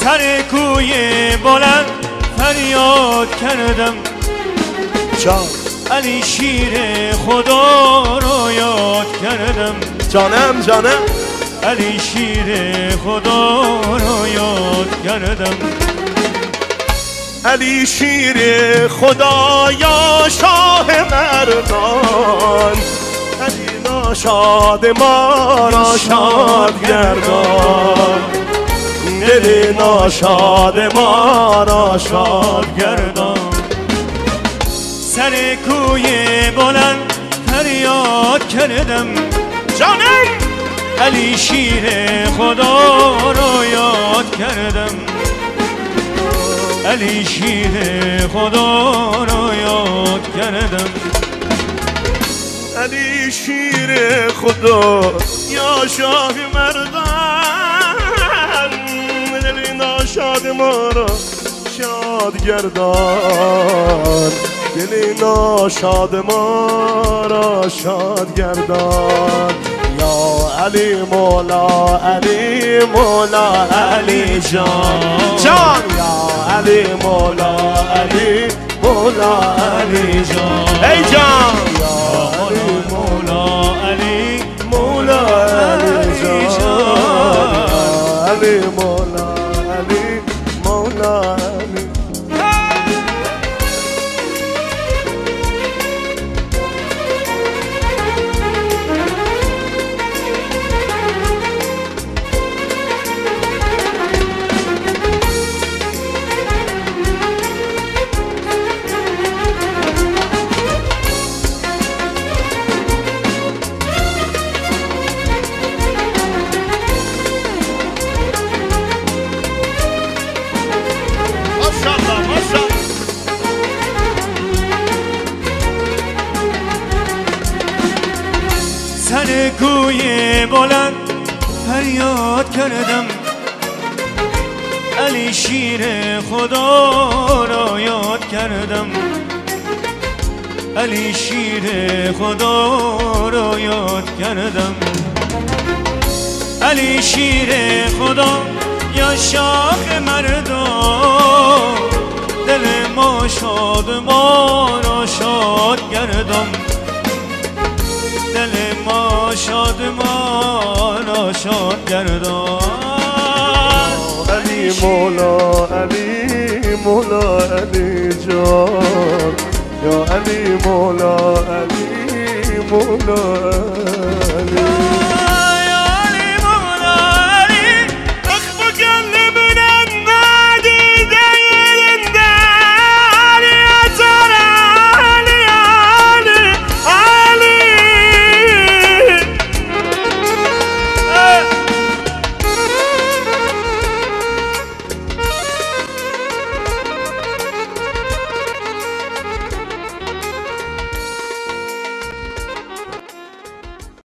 سر کوی بلند فریاد کردم جان علی شیر خدا رو یاد کردم جانم علی شیر خدا رو یاد کردم علی شیر خدا یا شاه مردان علی ناشاد ما را شاد گردان دل ناشاد ما را شاد گردان سر کوی بلند فریاد کردم جانم علی شیر خدا رو یاد کردم علی شیر خدا رو یاد کردم علی شیر خدا یا شاه مردان دل ناشاد ما را شاد گردان دل ناشاد ما را شاد گردان یا علی مولا علی جان یا علی مولا علی جان ای جان یا علی مولا علی جان علی مولا علی سر کوی بلند فریاد کردم علی شیر خدا را یاد کردم علی شیر خدا را یاد کردم علی شیر خدا یا شاخ مردان دل ما شاد ما را شاد گردم دل ما شاد ما را شاد گردان علی مولا علی جان یا علی مولا علی